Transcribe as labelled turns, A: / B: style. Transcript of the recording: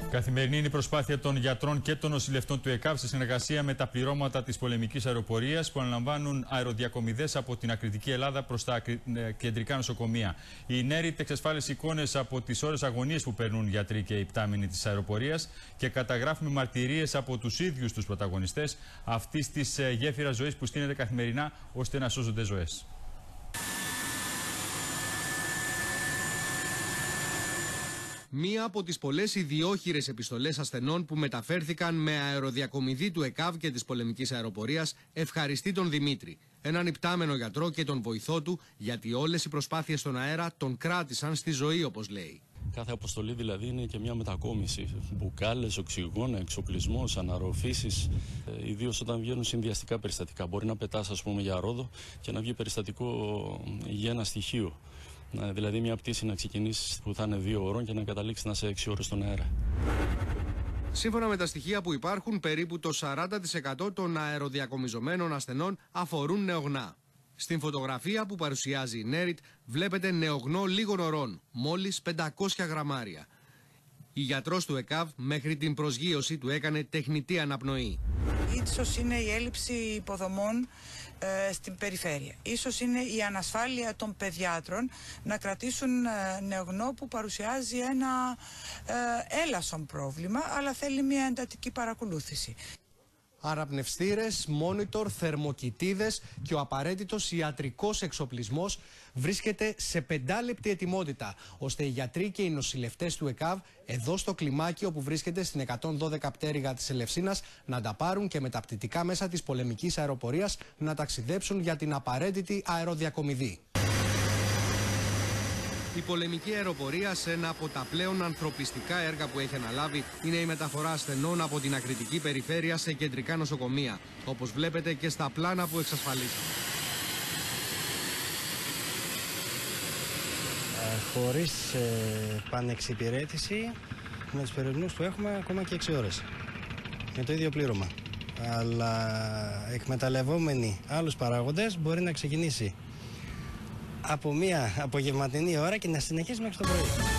A: Καθημερινή είναι η προσπάθεια των γιατρών και των νοσηλευτών του ΕΚΑΒ σε συνεργασία με τα πληρώματα της πολεμικής αεροπορίας που αναλαμβάνουν αεροδιακομιδές από την ακριτική Ελλάδα προς τα κεντρικά νοσοκομεία. Η ΝΕΡΙΤ εξασφάλισε εικόνες από τις ώρες αγωνίες που περνούν γιατροί και υπτάμενοι της αεροπορίας και καταγράφουμε μαρτυρίες από τους ίδιους τους πρωταγωνιστές αυτής της γέφυρας ζωής που στείνεται καθημερινά ώστε να σώζονται ζωές.
B: Μία από τις πολλές ιδιόχειρες επιστολές ασθενών που μεταφέρθηκαν με αεροδιακομιδή του ΕΚΑΒ και της πολεμικής αεροπορίας ευχαριστεί τον Δημήτρη, έναν υπτάμενο γιατρό και τον βοηθό του, γιατί όλες οι προσπάθειες στον αέρα τον κράτησαν στη ζωή, όπως λέει.
C: Κάθε αποστολή δηλαδή είναι και μια μετακόμιση. Μπουκάλες, οξυγόνα, εξοπλισμός, αναρροφήσεις. Ιδίως όταν βγαίνουν συνδυαστικά περιστατικά. Μπορεί να πετάς, ας πούμε, για Ρόδο και να βγει περιστατικό για ένα στοιχείο. Δηλαδή μια πτήση να ξεκινήσει που θα είναι 2 ώρων και να καταλήξει να είσαι 6 ώρες στον αέρα.
B: Σύμφωνα με τα στοιχεία που υπάρχουν, περίπου το 40% των αεροδιακομιζομένων ασθενών αφορούν νεογνά. Στην φωτογραφία που παρουσιάζει η ΝΕΡΙΤ βλέπετε νεογνό λίγων ωρών, μόλις 500 γραμμάρια. Η γιατρός του ΕΚΑΒ μέχρι την προσγείωση του έκανε τεχνητή αναπνοή.
D: Ίσως είναι η έλλειψη υποδομών στην περιφέρεια. Ίσως είναι η ανασφάλεια των παιδιάτρων να κρατήσουν νεογνώ που παρουσιάζει ένα έλασον πρόβλημα, αλλά θέλει μια εντατική παρακολούθηση.
B: Αναπνευστήρες, μόνιτορ, θερμοκοιτίδες και ο απαραίτητος ιατρικός εξοπλισμός βρίσκεται σε 5λεπτη ετοιμότητα, ώστε οι γιατροί και οι νοσηλευτές του ΕΚΑΒ εδώ στο κλιμάκιο που βρίσκεται στην 112 πτέρυγα της Ελευσίνας να τα πάρουν και με τα πτυτικά μέσα της πολεμικής αεροπορίας να ταξιδέψουν για την απαραίτητη αεροδιακομιδή. Η πολεμική αεροπορία, σε ένα από τα πλέον ανθρωπιστικά έργα που έχει αναλάβει, είναι η μεταφορά ασθενών από την ακριτική περιφέρεια σε κεντρικά νοσοκομεία, όπως βλέπετε και στα πλάνα που εξασφαλίζουν.
E: Χωρίς πανεξυπηρέτηση, με τους περιορισμούς που έχουμε, ακόμα και 6 ώρες. Με το ίδιο πλήρωμα. Αλλά εκμεταλλευόμενοι άλλους παράγοντες μπορεί να ξεκινήσει από μια απογευματινή ώρα και να συνεχίσει μέχρι το πρωί.